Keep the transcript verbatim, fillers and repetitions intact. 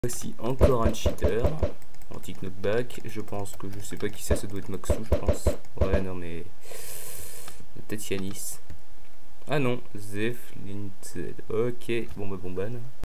Voici encore un cheater. Anti-knockback. Je pense que je sais pas qui ça, ça doit être Maxou, je pense. Ouais, non, mais. Peut-être Yanis. Ah non, Zef, Linted. Ok, bon bah bon ban.